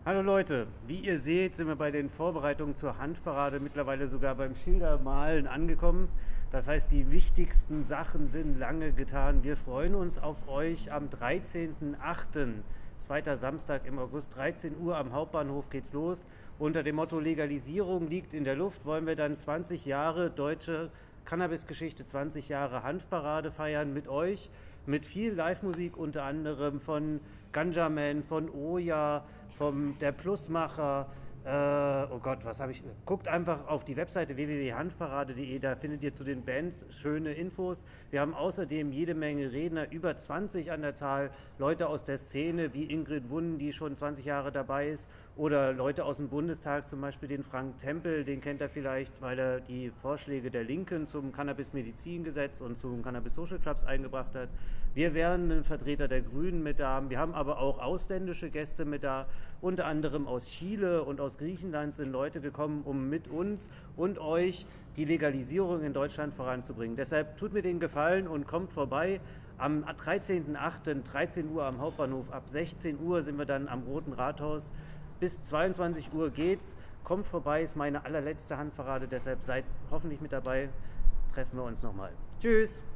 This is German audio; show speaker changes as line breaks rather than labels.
Hallo Leute, wie ihr seht, sind wir bei den Vorbereitungen zur Handparade mittlerweile sogar beim Schildermalen angekommen. Das heißt, die wichtigsten Sachen sind lange getan. Wir freuen uns auf euch am 13.08., zweiter Samstag im August, 13 Uhr am Hauptbahnhof geht's los. Unter dem Motto Legalisierung liegt in der Luft wollen wir dann 20 Jahre deutsche Cannabisgeschichte, 20 Jahre Handparade feiern mit euch, mit viel Live-Musik, unter anderem von Ganja Man, von Oya, vom Der Plusmacher. Oh Gott, was habe ich? Guckt einfach auf die Webseite www.handparade.de, da findet ihr zu den Bands schöne Infos. Wir haben außerdem jede Menge Redner, über 20 an der Zahl, Leute aus der Szene wie Ingrid Wunden, die schon 20 Jahre dabei ist, oder Leute aus dem Bundestag, zum Beispiel den Frank Tempel, den kennt ihr vielleicht, weil er die Vorschläge der Linken zum Cannabis-Medizin-Gesetz und zum Cannabis-Social-Clubs eingebracht hat. Wir werden einen Vertreter der Grünen mit da haben. Wir haben aber auch ausländische Gäste mit da, unter anderem aus Chile und aus Griechenland sind Leute gekommen, um mit uns und euch die Legalisierung in Deutschland voranzubringen. Deshalb tut mir den Gefallen und kommt vorbei. Am 13.08. 13 Uhr am Hauptbahnhof, ab 16 Uhr sind wir dann am Roten Rathaus. Bis 22 Uhr geht's. Kommt vorbei, ist meine allerletzte Handparade, deshalb seid hoffentlich mit dabei. Treffen wir uns nochmal. Tschüss!